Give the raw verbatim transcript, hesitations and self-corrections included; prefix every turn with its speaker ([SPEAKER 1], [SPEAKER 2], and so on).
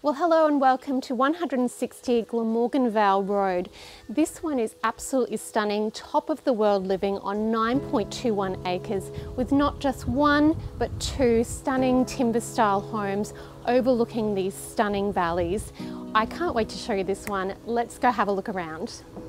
[SPEAKER 1] Well, hello and welcome to one hundred sixty Glamorgan Vale Road. This one is absolutely stunning, top of the world living on nine point two one acres with not just one but two stunning timber style homes overlooking these stunning valleys. I can't wait to show you this one. Let's go have a look around.